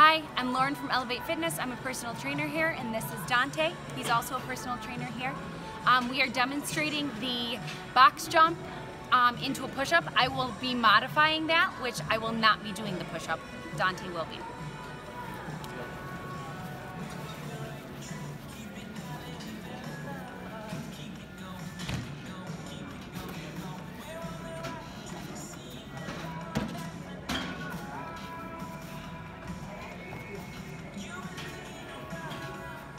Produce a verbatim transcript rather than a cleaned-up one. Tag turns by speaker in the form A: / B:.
A: Hi, I'm Lauren from Elevate Fitness. I'm a personal trainer here, and this is Dante. He's also a personal trainer here. Um, we are demonstrating the box jump um, into a push-up. I will be modifying that, which I will not be doing the push-up. Dante will be.